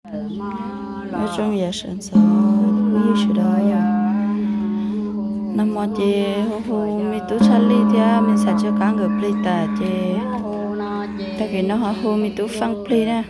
nói chung giờ sản xuất quý sự đó năm mò chè hô mi tú chali thia mình sẽ cho cá ngựa plei ta chè tại vì nó hô mi tú phăng plei nè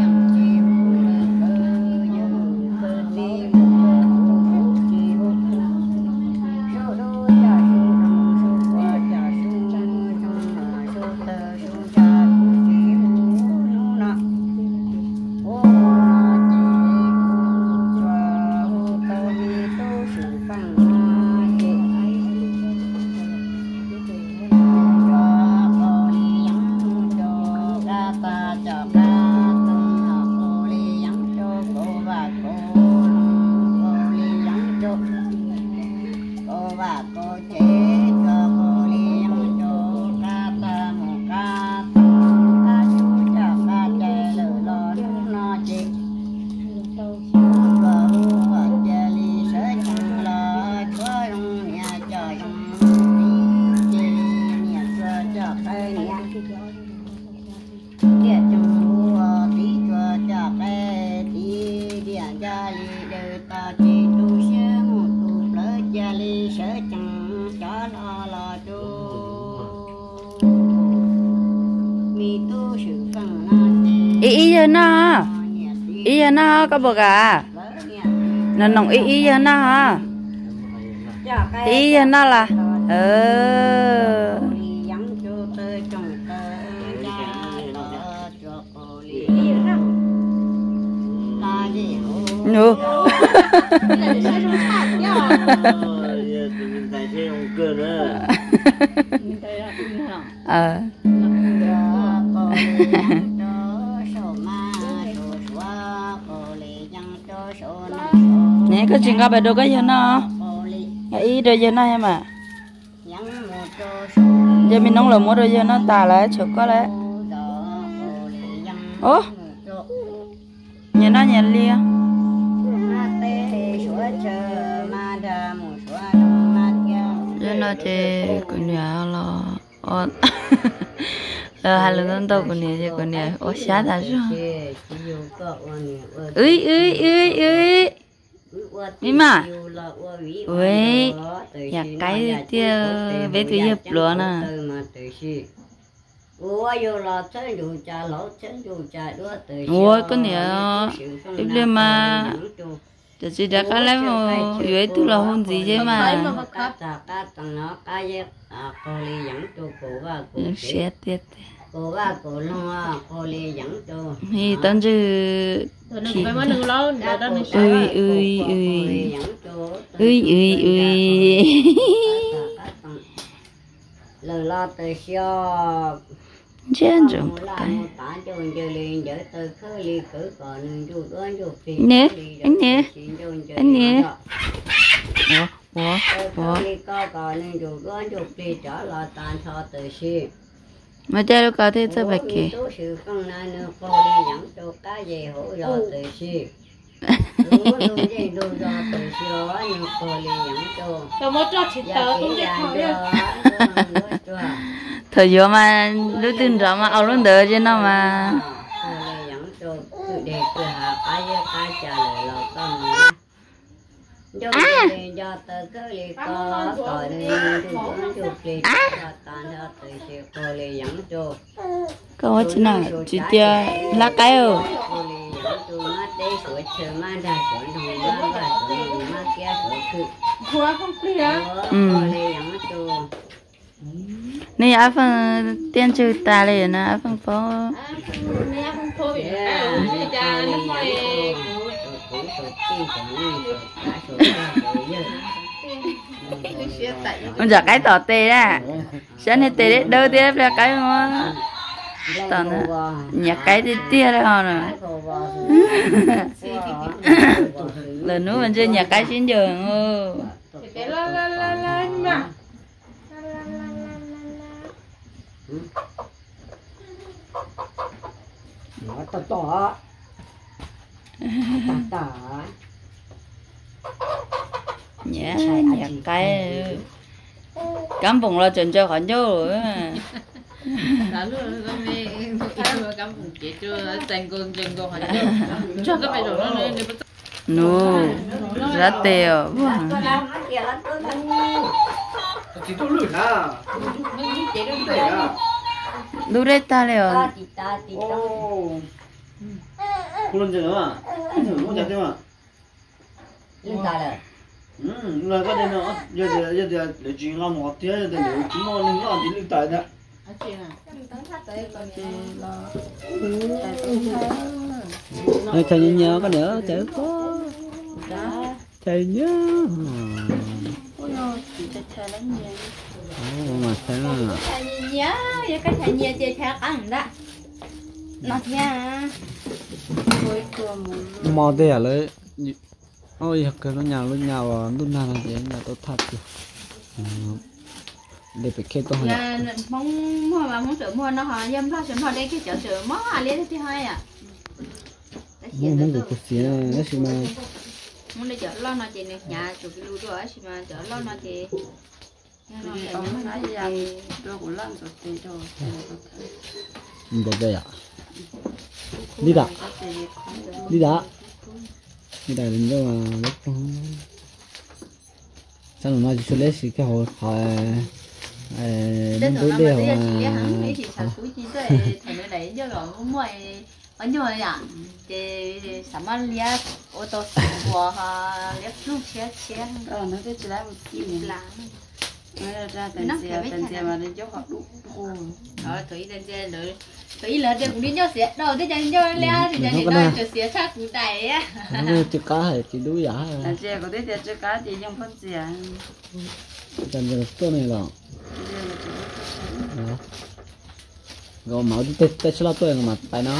ý giờ nó có bờ gà nó nồng ý giờ nó hả ý giờ nó là nữa nè có chuyện có bài đồ cái gì nó ý rồi giờ nó em à giờ mình nông lợn mua rồi giờ nó tà lại chụp có lẽ ố nhà nó nhà lia giờ nó thì con nhà lo hai lần đầu con nhà ô xá đã rồi ơi mi mà ui nhà cái tia bé tụi dập luôn à ui con nhà tiếp lên mà giờ chỉ đã cái lấy mà ui tụi là hôn gì chứ mà sẽ tiết thì tận chứ lo từ xưa trên rồi nè anh nè ủa mà cha đâu có thể cho bạch kì thời giờ mà đối tượng rõ mà ông luôn đỡ chứ nó mà có chứ nào chị tia lá cái rồi này áp phần tiền trừ ta này nè áp phần phó con giờ cái tỏ tê đó sáng nay tê đấy đâu tê là cái mà tỏ nhà cái tê tia đấy hòn rồi lần nữa mình chơi nhà cái xin giường nó to nhẹ nhà cái cắm vùng lo chuẩn cho khỏi vô rồi no rất tèo chỉ tôi lười à lúc đấy ta liền ô 그런 데는 뭐 잡지마 인다래. rồi có thể nó giờ chuyện làm một tiếng giờ để chúng nó đi lưu tại đó trời nhớ có nữa chữ có trời nhớ mà thế là nhớ vậy cái thằng nhớ chơi khác ăn đó nó nha mò đẻ lấy ôi cái nó nhào lúc nào là gì là tôi thật để phải kêu tôi là mong mua mà muốn sửa mua nó họ dâm lo sửa mua đây cái chợ sửa món à liên thứ hai à muốn được cái gì nó chỉ mà muốn đi chợ lo nó chị này nhà chụp cái lưu đó chỉ mà chợ lo nó chị ông nói rằng tôi cũng làm rồi thì thôi được đây à đi đã đi đã đi đã đến đâu mà lúc sao nó nói cho lấy gì cái hồi đến tối đêm mà như vậy à thì sắm ăn lia ô tô của lia lúc xe nó cái chỉ là một gì là ra tận xe mà đi cho họ đủ thủy lên xe rồi thủy là đi cũng đi cho xe đâu thế chẳng cho lia thì chẳng đi đâu cho xe khác cũng đầy á chỉ cá hay chỉ đuôi giả là xe có thế chỉ cá thì dùng phân xe chân giờ tôi này là rồi máu đi tết cho tôi mà tay nó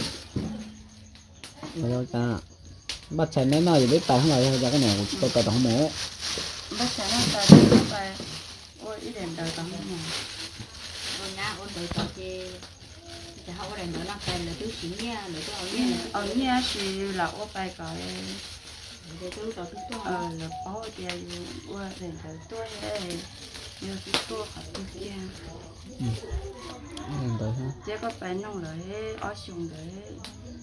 rồi ta bắt chạy mấy nào thì biết tay không lại ra cái này tôi tay không mổ bắt chạy nó tay không phải ôi ít đèn đời tao không ôi nhá ôi đời tao thì không có đèn nữa nó tay là thứ xíu nha để cho ông nha thì là ôi bay cởi để tôi tao thứ to là có thì ôi đèn đời tôi nhiều thứ to phải thứ kia chỉ có phải nông rồi ở sông rồi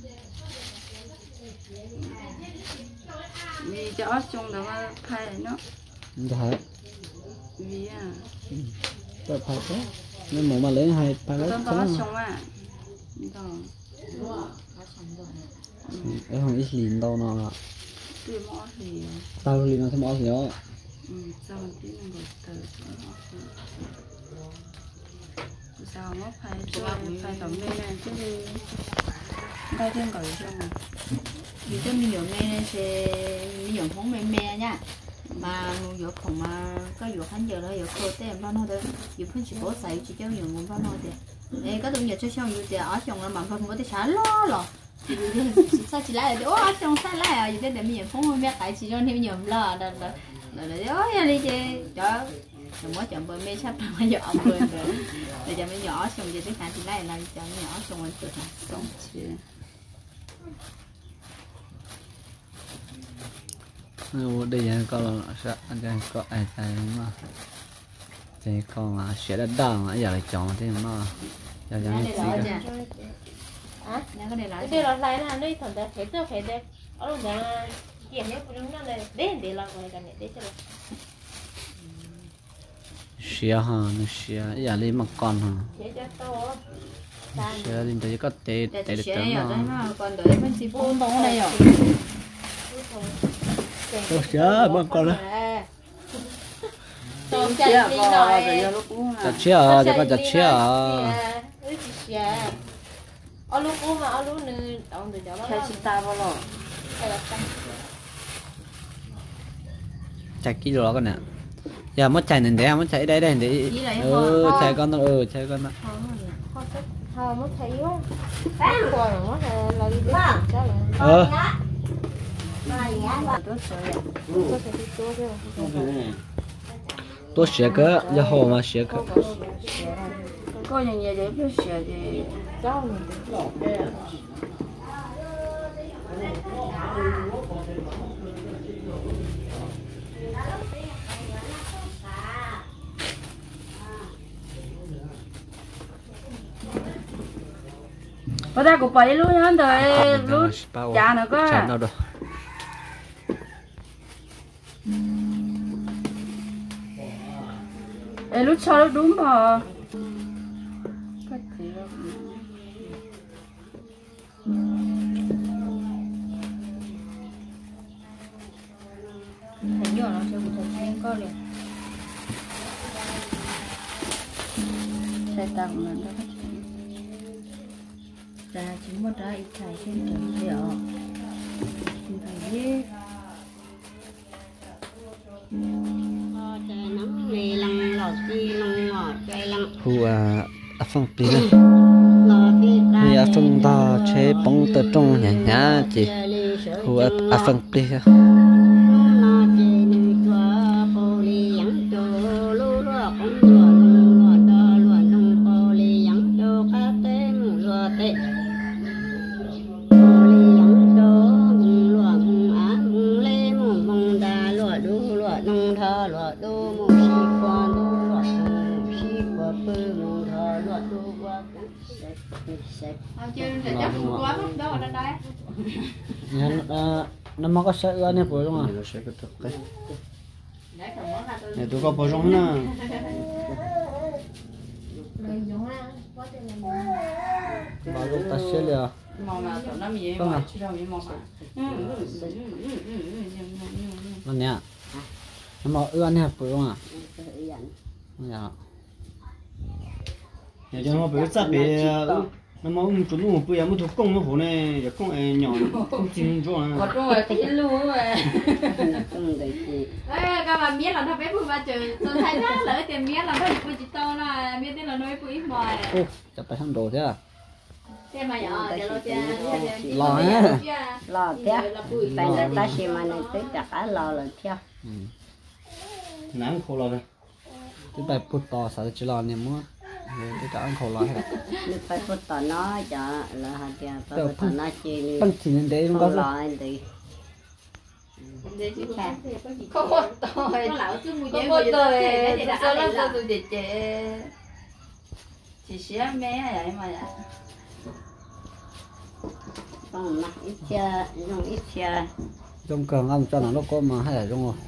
vì cho ở sông rồi mà khai nó phải vì à phải thế nên mỗi mà lấy hai phải lấy ở sông à cái hàng ít lìn đâu nó thì mỏ thì tao lìn nó thêm mỏ gì đó sao mình tí mình được từ sao mất phải tổng lên này chứ đây thêm gọi cho mà vì cho mình dùng này sẽ mình dùng phóng mẹ nha mà dùng không mà có dùng hắn giờ đó dùng khô tem bao nó được dùng phân chỉ bố xài chỉ cho dùng một bao nó được đây có tụi giờ cho xong dùng tiền ở trong là bằng phân có thể xả lo thì sao chỉ lại là ở trong xả lại à vậy để mình dùng phóng mẹ tại chỉ cho nên dùng lo đó ôi đi chơi cho đừng có chọn bơi mê sắp mà giờ ông bơi rồi để cho mình nhỏ xong rồi tới hạn thì lại là cho nhỏ xong rồi tự học xong chưa đây là con là anh có ai tài mà thì con mà sẽ đã đau mà giờ lại chọn thế mà giờ chẳng gì cả cái đó lại là nơi thằng ta thấy tôi thấy đấy ở đâu nhà chuyện nhớ cũng đúng là để làm cái này để cho xia ha nó xia giờ lấy mặc con ha xia lên tới có tê tê được tấm mà còn đợi mình chỉ buông bóng này rồi tôi xia mặc con đó chặt chia thì có chặt chia ở lúc mà ở lúc nữa ông được cho nó theo chị ta bao lâu chặt cái đó con nè giờ mất chạy nên để mất chạy đây để chạy con nó chạy con nó thôi mất chạy quá rồi mất là đi tôi sẽ cơ giờ hồ mà sẽ cơ có những gì để biết sẽ thì có ra cũng phải luôn nhá đời lúc già nữa có chán đâu rồi ê lúc sau lúc đúng mà thấy nhỏ nó chưa có thấy có liền sai tặng là nó ra chính một ra ít thải trên trường hiệu thải biết trời nắng này lăng lọt đi lăng ngọt trời lăng hù phong pin này lọt đi vì phong to chế bóng từ trong nhà nhà chị hù phong pin nó mà có sợ anh em đúng không? nó sẽ có thực cái này tôi có bao giống nè bao lúc ta sẽ là không à? Anh nhá, nó mà anh em đúng không? Dạ. nhà cho nó bị sát bị nó mà chúng nó bây giờ mới thuộc công nó phụ này giờ công ấy nhỏ không chịu cho nó có trong rồi cái luôn rồi không được gì các bạn biết là nó bé phụ ba trời tôi thấy đó là tiền biết là nó phụ chỉ to là biết tên là nó phụ ít mồi Ô, chặt phải thằng đồ thế à? thế mà nhỏ để lo chơi Lò á. lò theo phải là ta xem mà này tới chặt á lò là theo nắng khô rồi Cái bài bút to sao chỉ lò niệm mua cái trả ăn khổ lò hết nếu phải phút tao nói cho là hạt tiền phải phút tao nói chi Bằng chỉ nên đấy không không có lò anh thì không có tôi không có tôi sao nó sao tôi để chế chỉ xé mé vậy mà con mặc ít chơi dùng ít chơi trong cường ăn cho nó có mà hay là trong rồi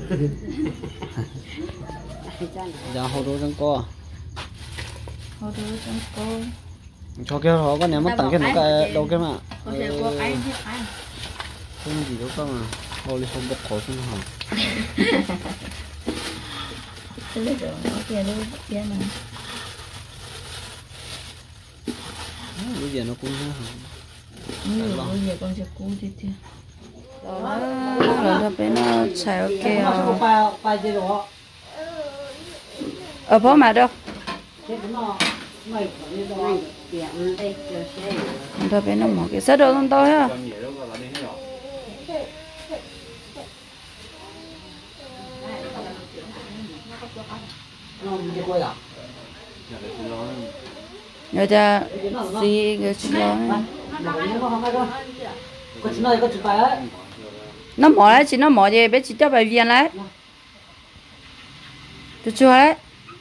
giờ hồ đồ trong co hồi đó trong cô cho cái họ có nếu mà tặng cái nó cái đâu cái mà có thể qua cái thiết ăn không gì đâu cơ mà hồ đi không bật khổ xuống hầm cái lúc đó nó kia đâu kia mà bây giờ nó cũng bây giờ con sẽ cú đi theo đó là nó bé nó xài ok ở phố mà đâu nó bé nó mỏ cái sắt đâu không to ha nhớ cha gì cái chuyện nó mỏ đấy chỉ nó mỏ gì bé chỉ cho bài viên đấy tôi chưa đấy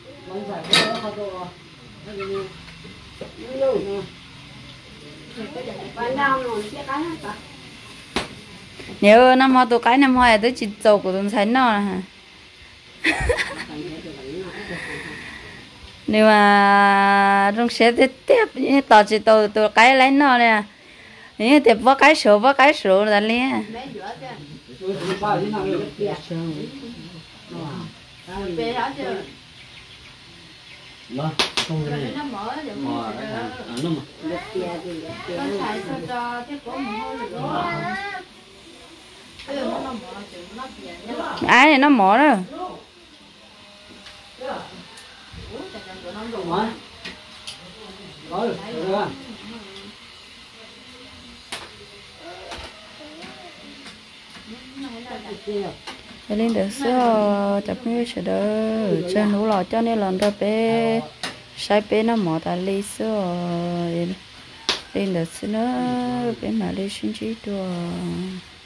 nếu năm hoa tôi cái năm hoa tôi chỉ dầu của tôi thấy nó hả nếu mà trong xe tiếp như tao chỉ tôi cái lấy nó nè như tiếp vó cái số là liền nó không cái này nó ai này nó mỏ rồi cho nên được số tập như sẽ đỡ cho nụ lò cho nên lần đó bé sai bé nó mỏ ta lấy số lên được số nó bé mà lấy sinh trí đồ